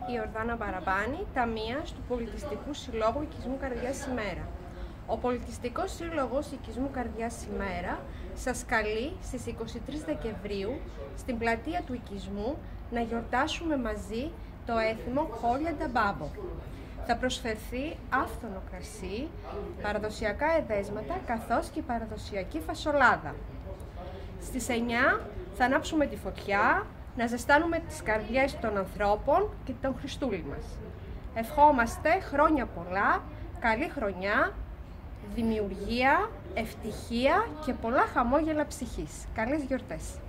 η Ιορδάνα Μπαραβάνη, ταμείας του Πολιτιστικού Συλλόγου Οικισμού Καρδιάς Σημέρα. Ο Πολιτιστικός Σύλλογος Οικισμού Καρδιάς Σημέρα σας καλεί στις 23 Δεκεμβρίου στην πλατεία του Οικισμού να γιορτάσουμε μαζί το έθιμο Χόλια Νταμπάμπο. Θα προσφερθεί άφθονο κρασί, παραδοσιακά εδέσματα καθώς και παραδοσιακή φασολάδα. Στις 9 θα ανάψουμε τη φωτιά, να ζεστάνουμε τις καρδιές των ανθρώπων και των Χριστούλη μας. Ευχόμαστε χρόνια πολλά, καλή χρονιά, δημιουργία, ευτυχία και πολλά χαμόγελα ψυχής. Καλές γιορτές!